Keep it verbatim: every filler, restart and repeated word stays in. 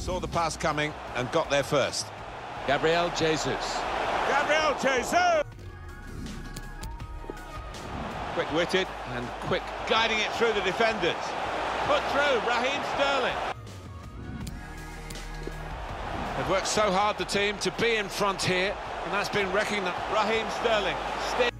Saw the pass coming and got there first. Gabriel Jesus. Gabriel Jesus! Quick-witted and quick, guiding it through the defenders. Put through, Raheem Sterling. They've worked so hard, the team, to be in front here, and that's been recognised. Raheem Sterling.